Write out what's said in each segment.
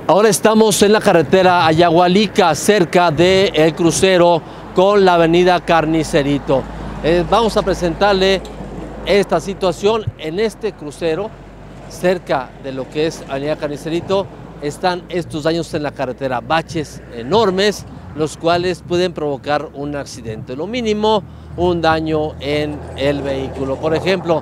Ahora estamos en la carretera Ayahualica, cerca del crucero con la avenida Carnicerito. Vamos a presentarle esta situación. En este crucero, cerca de lo que es avenida Carnicerito, están estos daños en la carretera, baches enormes, los cuales pueden provocar un accidente. Lo mínimo, un daño en el vehículo. Por ejemplo,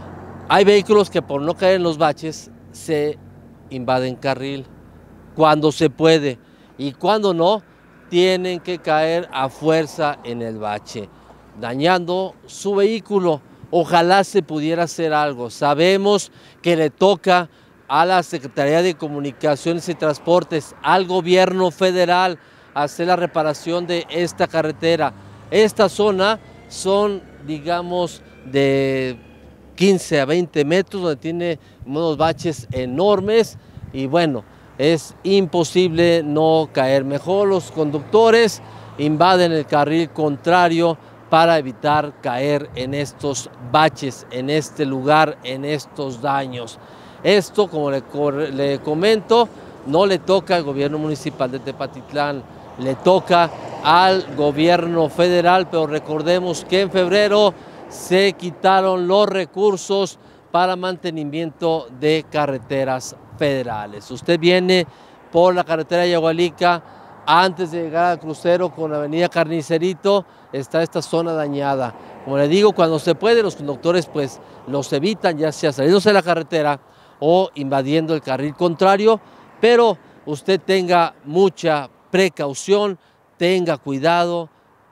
hay vehículos que por no caer en los baches se invaden carril cuando se puede, y cuando no, tienen que caer a fuerza en el bache, dañando su vehículo. Ojalá se pudiera hacer algo. Sabemos que le toca a la Secretaría de Comunicaciones y Transportes, al gobierno federal, hacer la reparación de esta carretera. Esta zona son, digamos, de 15 a 20 metros, donde tiene unos baches enormes, y bueno, es imposible no caer. Mejor los conductores invaden el carril contrario para evitar caer en estos baches, en este lugar, en estos daños. Esto, como le comento, no le toca al gobierno municipal de Tepatitlán, le toca al gobierno federal, pero recordemos que en febrero se quitaron los recursos para mantenimiento de carreteras federales. Usted viene por la carretera Ayahualica, antes de llegar al crucero con la avenida Carnicerito, está esta zona dañada. Como le digo, cuando se puede, los conductores pues los evitan, ya sea saliéndose de la carretera o invadiendo el carril contrario, pero usted tenga mucha precaución, tenga cuidado,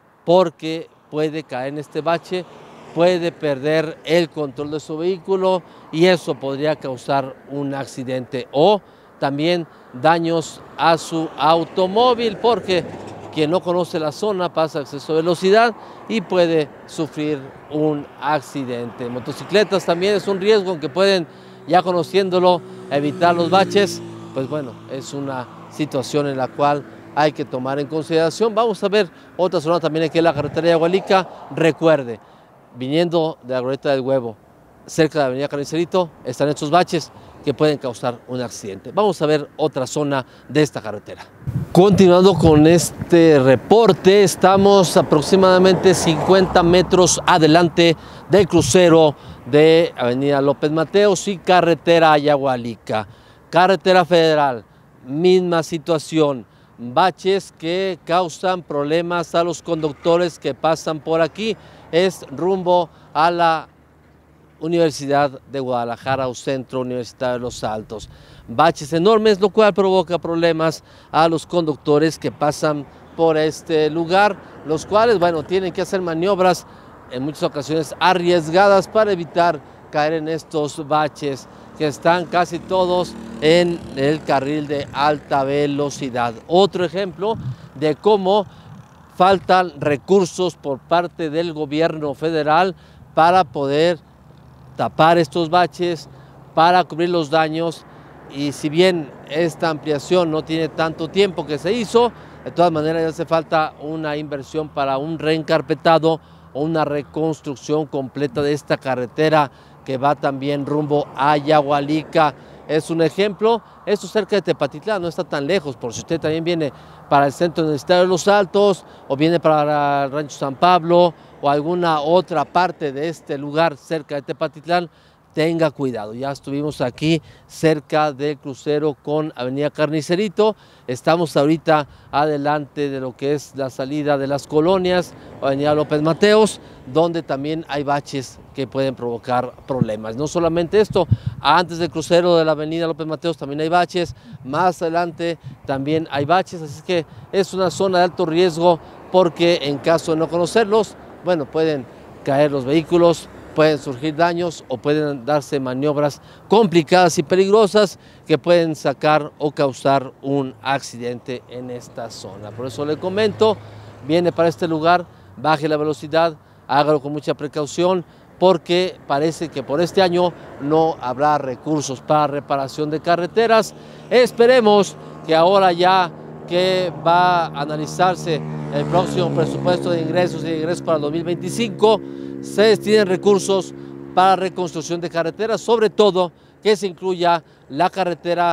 porque puede caer en este bache, puede perder el control de su vehículo y eso podría causar un accidente o también daños a su automóvil, porque quien no conoce la zona pasa a exceso de velocidad y puede sufrir un accidente. Motocicletas también es un riesgo, aunque pueden, ya conociéndolo, evitar los baches. Pues bueno, es una situación en la cual hay que tomar en consideración. Vamos a ver otra zona también aquí en la carretera de Ayahualica. Recuerde, viniendo de la Glorieta del Huevo, cerca de la avenida Carnicerito, están estos baches que pueden causar un accidente. Vamos a ver otra zona de esta carretera. Continuando con este reporte, estamos aproximadamente 50 metros adelante del crucero de avenida López Mateos y carretera Ayahualica. Carretera federal, misma situación. Baches que causan problemas a los conductores que pasan por aquí. Es rumbo a la Universidad de Guadalajara o Centro Universitario de Los Altos. Baches enormes, lo cual provoca problemas a los conductores que pasan por este lugar, los cuales, bueno, tienen que hacer maniobras en muchas ocasiones arriesgadas para evitar caer en estos baches que están casi todos en el carril de alta velocidad. Otro ejemplo de cómo faltan recursos por parte del gobierno federal para poder tapar estos baches, para cubrir los daños, y si bien esta ampliación no tiene tanto tiempo que se hizo, de todas maneras ya hace falta una inversión para un reencarpetado o una reconstrucción completa de esta carretera que va también rumbo a Ayahualica. Es un ejemplo, esto cerca de Tepatitlán, no está tan lejos, por si usted también viene para el Centro Universitario de Los Altos o viene para el Rancho San Pablo o alguna otra parte de este lugar cerca de Tepatitlán, tenga cuidado. Ya estuvimos aquí cerca del crucero con avenida Carnicerito, estamos ahorita adelante de lo que es la salida de las colonias, avenida López Mateos, donde también hay baches que pueden provocar problemas. No solamente esto, antes del crucero de la avenida López Mateos también hay baches, más adelante también hay baches, así que es una zona de alto riesgo, porque en caso de no conocerlos, bueno, pueden caer los vehículos, pueden surgir daños o pueden darse maniobras complicadas y peligrosas que pueden sacar o causar un accidente en esta zona. Por eso le comento, viene para este lugar, baje la velocidad, hágalo con mucha precaución, porque parece que por este año no habrá recursos para reparación de carreteras. Esperemos que ahora, ya que va a analizarse el próximo presupuesto de ingresos y egresos para el 2025, se destinen recursos para reconstrucción de carreteras, sobre todo que se incluya la carretera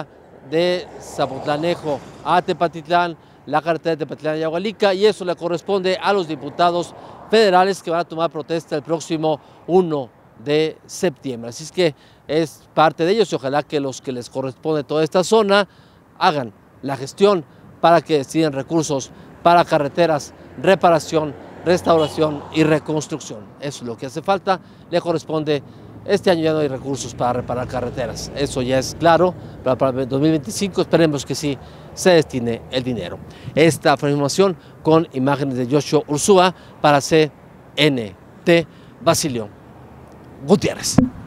de Zapotlanejo a Tepatitlán, la carretera de Tepatitlán a Yagualica, y eso le corresponde a los diputados federales que van a tomar protesta el próximo 1 de septiembre. Así es que es parte de ellos y ojalá que los que les corresponde toda esta zona hagan la gestión para que decidan recursos para carreteras, reparación, restauración y reconstrucción. Eso es lo que hace falta, le corresponde. Este año ya no hay recursos para reparar carreteras, eso ya es claro, pero para el 2025 esperemos que sí se destine el dinero. Esta fue la información con imágenes de Joshua Ursúa para CNT Basilio Gutiérrez.